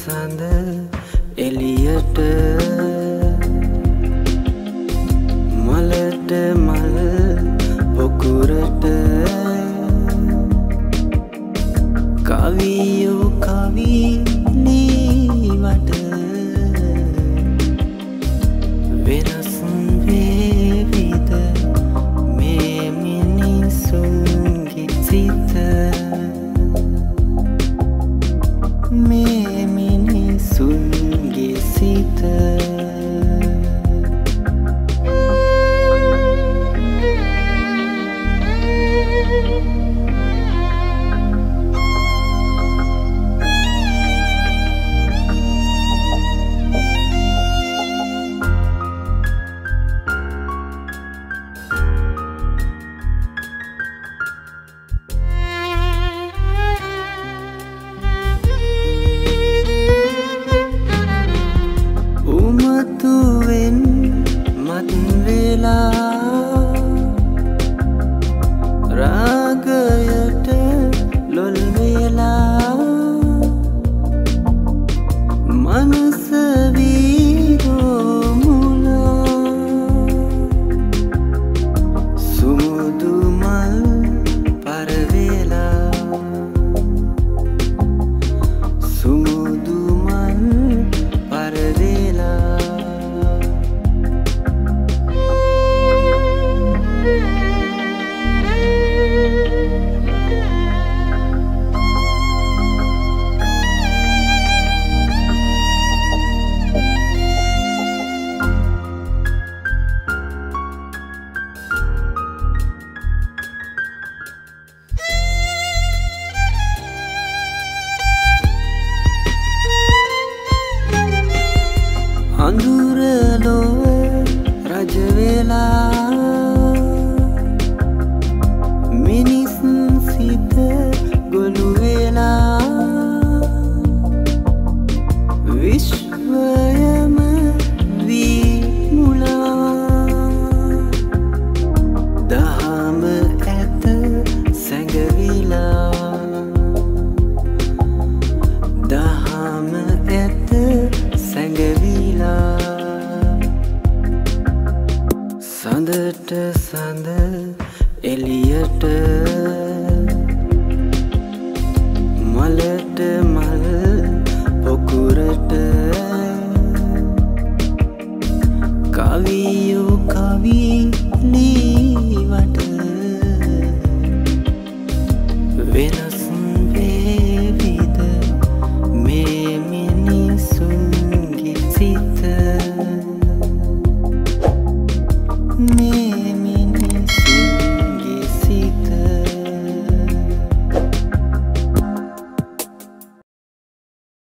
සඳ එළියට මලට මල් පොකුරට කවියෝ කවි නීවට වෙනස් වේවිද මේ මිනිසුන්ගේ සිත මේ මිනිසුන්ගේ සිත උමතුවෙන් මත් වෙලා රාගයට ලොල් වෙලා මනස වීරෝ මුලා සුමුදු මල් පරවෙලා සුමුදු මල් පරවෙලා අඳුර ලොව රජ වෙලා